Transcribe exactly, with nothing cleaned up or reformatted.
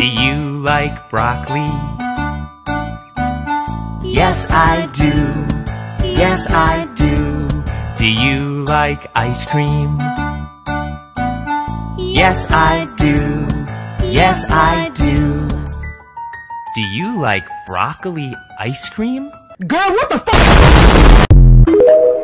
Do you like broccoli? Yes, I do. Yes, I do. Do you like ice cream? Yes, I do. Yes, I do. Do you like broccoli ice cream? Girl, what the fuck?